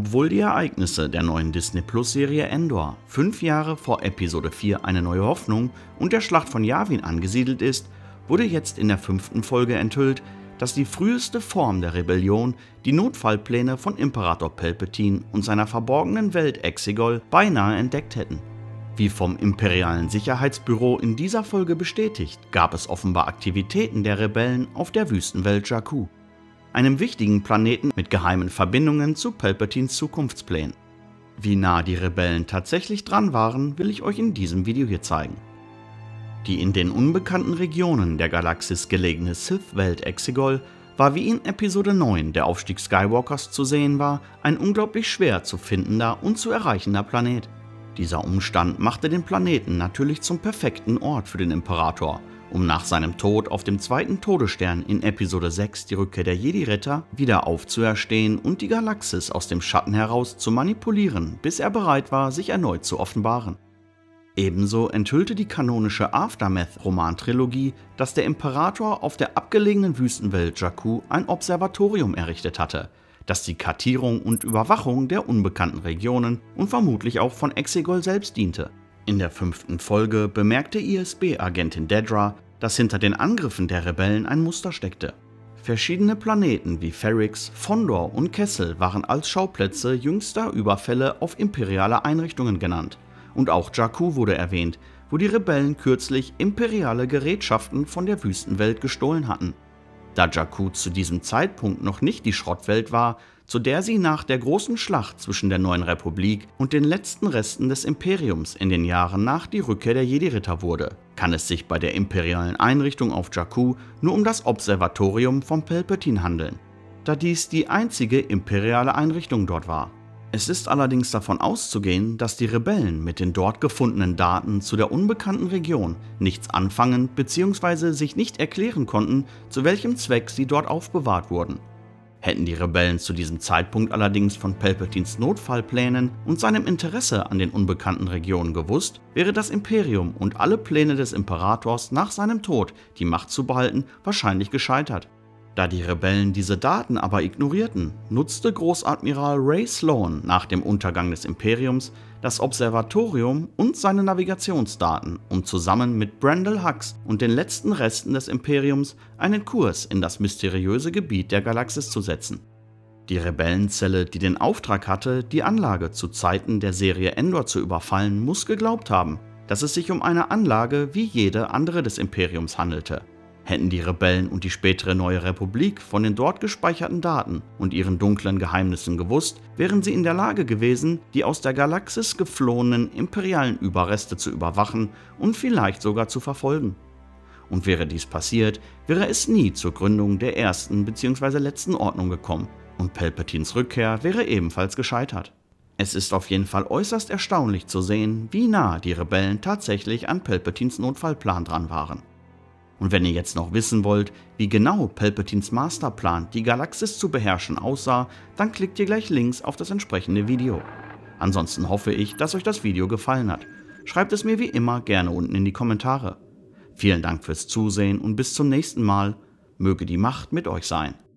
Obwohl die Ereignisse der neuen Disney-Plus-Serie Endor 5 Jahre vor Episode 4 Eine neue Hoffnung und der Schlacht von Yavin angesiedelt ist, wurde jetzt in der 5. Folge enthüllt, dass die früheste Form der Rebellion die Notfallpläne von Imperator Palpatine und seiner verborgenen Welt Exegol beinahe entdeckt hätten. Wie vom Imperialen Sicherheitsbüro in dieser Folge bestätigt, gab es offenbar Aktivitäten der Rebellen auf der Wüstenwelt Jakku, einem wichtigen Planeten mit geheimen Verbindungen zu Palpatines Zukunftsplänen. Wie nah die Rebellen tatsächlich dran waren, will ich euch in diesem Video hier zeigen. Die in den unbekannten Regionen der Galaxis gelegene Sith-Welt Exegol war, wie in Episode 9 der Aufstieg Skywalkers zu sehen war, ein unglaublich schwer zu findender und zu erreichender Planet. Dieser Umstand machte den Planeten natürlich zum perfekten Ort für den Imperator, um nach seinem Tod auf dem zweiten Todesstern in Episode 6 die Rückkehr der Jedi-Ritter wieder aufzuerstehen und die Galaxis aus dem Schatten heraus zu manipulieren, bis er bereit war, sich erneut zu offenbaren. Ebenso enthüllte die kanonische Aftermath-Romantrilogie, dass der Imperator auf der abgelegenen Wüstenwelt Jakku ein Observatorium errichtet hatte, das die Kartierung und Überwachung der unbekannten Regionen und vermutlich auch von Exegol selbst diente. In der 5. Folge bemerkte ISB-Agentin Dedra, dass hinter den Angriffen der Rebellen ein Muster steckte. Verschiedene Planeten wie Ferrix, Fondor und Kessel waren als Schauplätze jüngster Überfälle auf imperiale Einrichtungen genannt. Und auch Jakku wurde erwähnt, wo die Rebellen kürzlich imperiale Gerätschaften von der Wüstenwelt gestohlen hatten. Da Jakku zu diesem Zeitpunkt noch nicht die Schrottwelt war, zu der sie nach der großen Schlacht zwischen der Neuen Republik und den letzten Resten des Imperiums in den Jahren nach die Rückkehr der Jedi-Ritter wurde, kann es sich bei der imperialen Einrichtung auf Jakku nur um das Observatorium von Palpatine handeln, da dies die einzige imperiale Einrichtung dort war. Es ist allerdings davon auszugehen, dass die Rebellen mit den dort gefundenen Daten zu der unbekannten Region nichts anfangen bzw. sich nicht erklären konnten, zu welchem Zweck sie dort aufbewahrt wurden. Hätten die Rebellen zu diesem Zeitpunkt allerdings von Palpatines Notfallplänen und seinem Interesse an den unbekannten Regionen gewusst, wäre das Imperium und alle Pläne des Imperators nach seinem Tod, die Macht zu behalten, wahrscheinlich gescheitert. Da die Rebellen diese Daten aber ignorierten, nutzte Großadmiral Ray Sloan nach dem Untergang des Imperiums das Observatorium und seine Navigationsdaten, um zusammen mit Brendol Hux und den letzten Resten des Imperiums einen Kurs in das mysteriöse Gebiet der Galaxis zu setzen. Die Rebellenzelle, die den Auftrag hatte, die Anlage zu Zeiten der Serie Endor zu überfallen, muss geglaubt haben, dass es sich um eine Anlage wie jede andere des Imperiums handelte. Hätten die Rebellen und die spätere Neue Republik von den dort gespeicherten Daten und ihren dunklen Geheimnissen gewusst, wären sie in der Lage gewesen, die aus der Galaxis geflohenen imperialen Überreste zu überwachen und vielleicht sogar zu verfolgen. Und wäre dies passiert, wäre es nie zur Gründung der ersten bzw. letzten Ordnung gekommen und Palpatines Rückkehr wäre ebenfalls gescheitert. Es ist auf jeden Fall äußerst erstaunlich zu sehen, wie nah die Rebellen tatsächlich an Palpatines Notfallplan dran waren. Und wenn ihr jetzt noch wissen wollt, wie genau Palpatines Masterplan, die Galaxis zu beherrschen, aussah, dann klickt ihr gleich links auf das entsprechende Video. Ansonsten hoffe ich, dass euch das Video gefallen hat. Schreibt es mir wie immer gerne unten in die Kommentare. Vielen Dank fürs Zusehen und bis zum nächsten Mal. Möge die Macht mit euch sein.